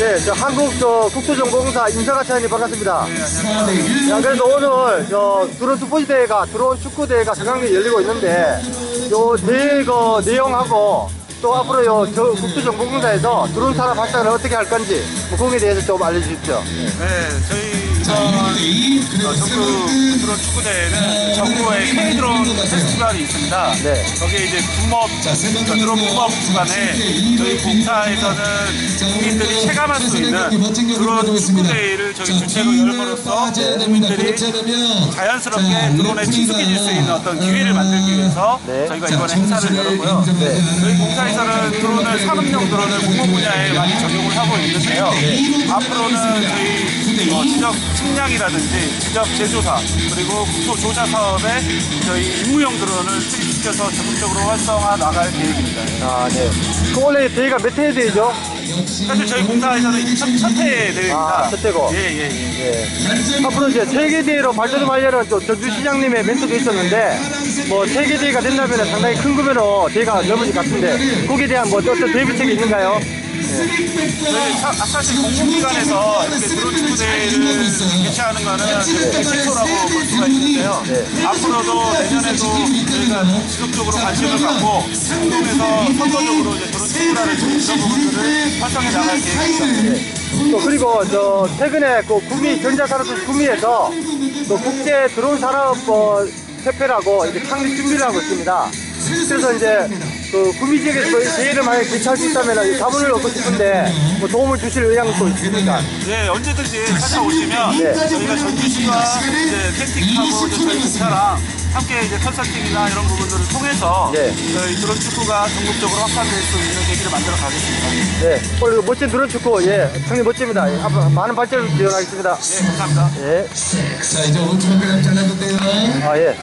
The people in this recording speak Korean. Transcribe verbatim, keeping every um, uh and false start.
네, 저 한국 저 국토정보공사 임사가 차장님 반갑습니다. 네, 안녕하세요. 자, 그래서 오늘 저 드론 스포츠 대회가 드론 축구 대회가 서강리에 열리고 있는데 요 대회 그 내용하고 또 앞으로 요 저 국토정보공사에서 드론 산업 발전을 어떻게 할 건지 뭐 거기에 대해서 좀 알려주십시오. 네, 저희 이번 어, 전국 드론 축구대회는 전국에 K드론 페스티벌이 있습니다. 네. 거기에 이제 부업, 그 드론 부업 주간에 저희 공사에서는 국민들이 체감할 수 있는 드론 축구대회를 저희 주체로 열므로써 국민들이 자연스럽게 드론에 친숙해질 수 있는 어떤 기회를 만들기 위해서 네. 저희가 이번에 행사를 열었고요. 네. 저희 공사에서는 드론을 산업용 드론을 공공 분야에 많이 적용을 하고 있는데요. 앞으로는 저희 어, 지적 측량이라든지 지적 제조사 그리고 국토 조사 사업에 저희 임무용 드론을 투입시켜서 적극적으로 활성화 나갈 계획입니다. 아, 네. 그 원래 대회가 몇 회 대회죠? 사실 저희 공사에서는 첫, 첫 해 대회입니다. 아, 첫 해고. 예, 예, 예. 예. 앞으로 이제 세계대회로 발전하려는 또 전주시장님의 멘토도 있었는데, 뭐, 세계대회가 된다면 상당히 큰 규모로 대회가 넘어질 것 같은데, 거기에 대한 뭐 어떤 대비책이 있는가요? 저희 사, 사실 공공기관에서 이렇게 드론 축구 대회를 개최하는 거는 최초라고 볼 수가 있는데요. 네. 앞으로도 내년에도 저희가 지속적으로 관심을 갖고 공동에서 선거적으로 이제 드론 축구라는 이런 부분들을 활성해 나갈 계획입니다. 또 그리고 저 최근에 그 구미 전자산업부 구미에서 또 국제 드론 산업 어, 협회라고 이제 창립 준비를 하고 있습니다. 그래서 이제 그 구미 지역에서 이 대회를 만약에 개최할 수 있다면 자문을 얻고 싶은데 뭐 도움을 주실 의향도 있습니까? 네, 언제든지 찾아오시면 네. 저희가 전주시와 이제 텐틱하고 이제 저희 공사랑 함께 이제 컨설팅이나 이런 부분들을 통해서 네. 저희 드론 축구가 전국적으로 확산될 수 있는 계기를 만들어 가겠습니다. 네, 오늘 그 멋진 드론 축구, 예, 형님 멋집니다. 예, 앞으로 많은 발전을 기원하겠습니다. 네, 감사합니다. 예. 자, 이제 오천 명 잘라도 돼요. 아, 예.